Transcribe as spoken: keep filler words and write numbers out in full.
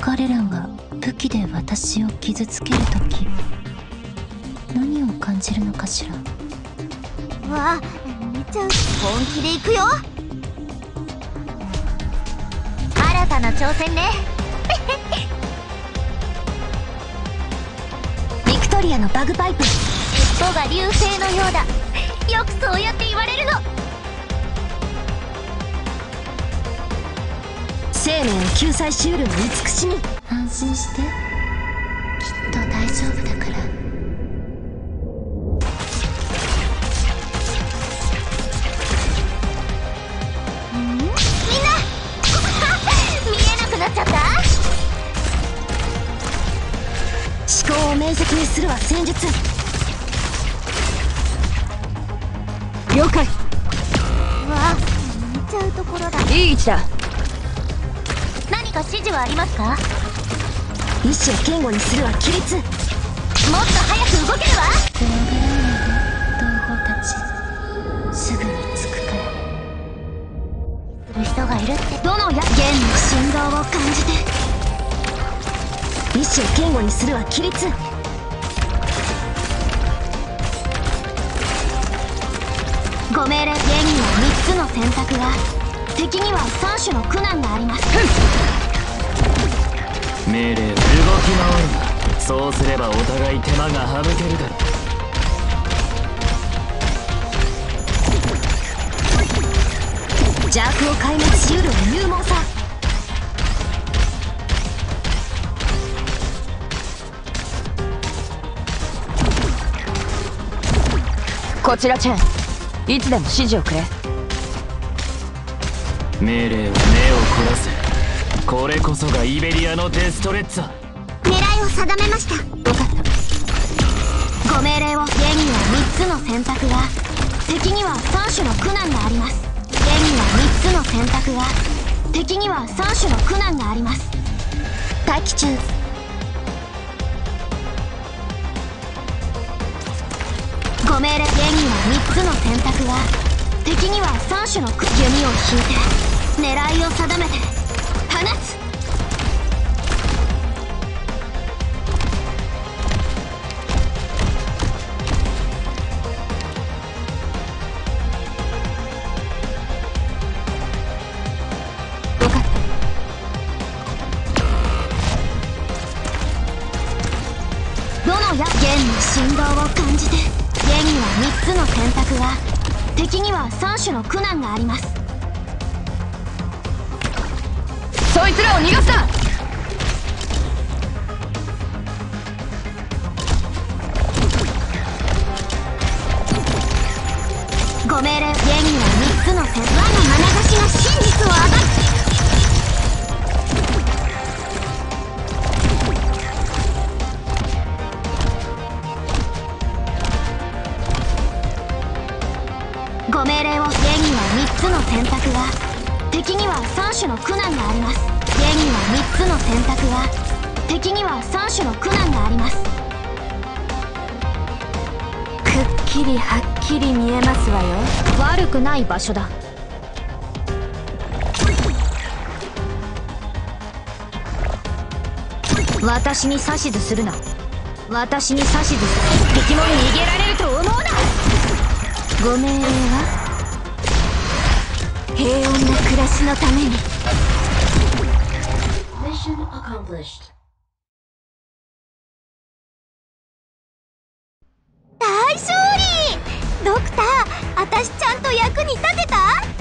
彼らが武器で私を傷つけるとき、何を感じるのかしら。 わあ、見ちゃう。本気で行くよ。新たな挑戦ね。 ビクトリアのバグパイプ。 尻尾が流星のようだ。よくそうやって言われるの。 生命を救済しうるの慈しみ。安心して、きっと大丈夫だから。 ん？みんな見えなくなっちゃった。 思考を明晰にするは戦術。了解。 うわ、見ちゃうところだ。 いい位置だ。 何か指示はありますか？ 意志を堅固にするは規律。もっと早く動けるわ。 怖がらないで、同胞たち。すぐに着くから。 する人がいるって。 どのや弦の振動を感じて。意志を堅固にするは規律。ご命令。弦にはみっつの選択が、敵にはさん種の苦難があります。 命令動き回るな。そうすればお互い手間が省けるだろう。 邪悪を壊滅しうる勇猛さ。こちらチェン、いつでも指示をくれ。 命令は目を凝らせ。これこそがイベリアのデストレッツァ。 狙いを定めました。 よかった。ご命令を。弦にはみっつの選択が、敵にはさん種の苦難があります。弦にはみっつの選択が、敵にはさん種の苦難があります。待機中。ご命令。弦にはみっつの選択が、敵にはさん種の弓を引いて狙いを定めて放つ。よかった。どのや弦の振動を感じて。弦にはみっつの選択が、敵にはさん種の苦難があります。そいつらを逃がすな。ご命令。弦にはみっつの選択。我の眼差しが真実を暴く。ご命令を。弦にはみっつの選択が、敵にはさん種の苦難があります。弦にはみっつの選択が、敵にはさん種の苦難があります。くっきりはっきり見えますわよ。悪くない場所だ。私に指図するな。私に指図する。敵も逃げられると思うな。ご命令は平穏な暮らしのために。 大勝利！ドクター、私ちゃんと役に立てた？